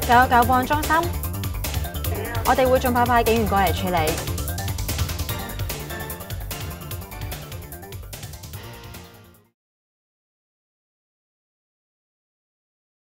999報案中心，我哋會盡快派警員過嚟處理。